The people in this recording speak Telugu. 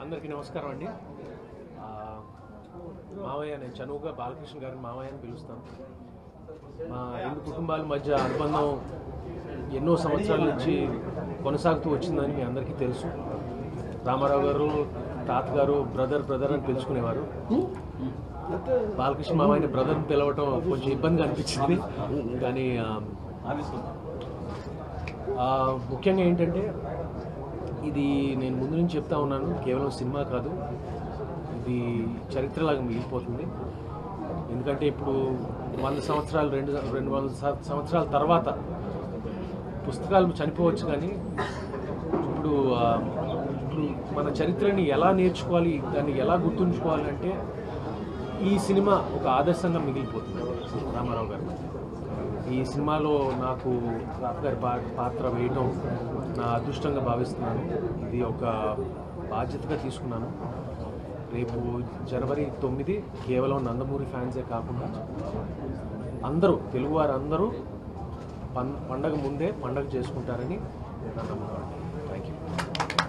అందరికీ నమస్కారం అండి. మావయ్య, నేను చనువుగా బాలకృష్ణ గారిని మావయ్య అని పిలుస్తాను. మా రెండు కుటుంబాల మధ్య అనుబంధం ఎన్నో సంవత్సరాల నుంచి కొనసాగుతూ వచ్చిందని మీ అందరికీ తెలుసు. రామారావు గారు, తాతగారు బ్రదర్ అని పిలుచుకునేవారు. బాలకృష్ణ మావయ్యని బ్రదర్ని పిలవటం కొంచెం ఇబ్బందిగా అనిపించింది. కానీ ముఖ్యంగా ఏంటంటే, ఇది నేను ముందు నుంచి చెప్తా ఉన్నాను, కేవలం సినిమా కాదు, ఇది చరిత్రలాగా మిగిలిపోతుంది. ఎందుకంటే ఇప్పుడు 100 సంవత్సరాలు 200 సంవత్సరాల తర్వాత పుస్తకాలు చనిపోవచ్చు, కానీ ఇప్పుడు మన చరిత్రని ఎలా నేర్చుకోవాలి, దాన్ని ఎలా గుర్తుంచుకోవాలంటే ఈ సినిమా ఒక ఆదర్శంగా మిగిలిపోతుంది. రామారావు గారు ఈ సినిమాలో నాకు తాతగారి పాత్ర వేయడం నా అదృష్టంగా భావిస్తున్నాను. ఇది ఒక బాధ్యతగా తీసుకున్నాను. రేపు జనవరి 9 కేవలం నందమూరి ఫ్యాన్సే కాకుండా అందరూ, తెలుగువారందరూ పండగ ముందే పండగ చేసుకుంటారని నా నమ్మకం. Thank you.